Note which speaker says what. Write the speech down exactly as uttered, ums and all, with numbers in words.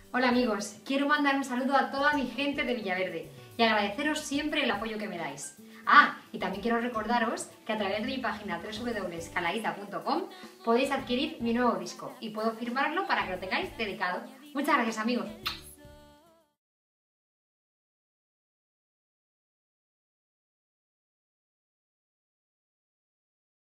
Speaker 1: Hola amigos, quiero mandar un saludo a toda mi gente de Villaverde y agradeceros siempre el apoyo que me dais. Ah, y también quiero recordaros que a través de mi página doble u doble u doble u punto calaíta punto com podéis adquirir mi nuevo disco y puedo firmarlo para que lo tengáis dedicado. Muchas gracias amigos.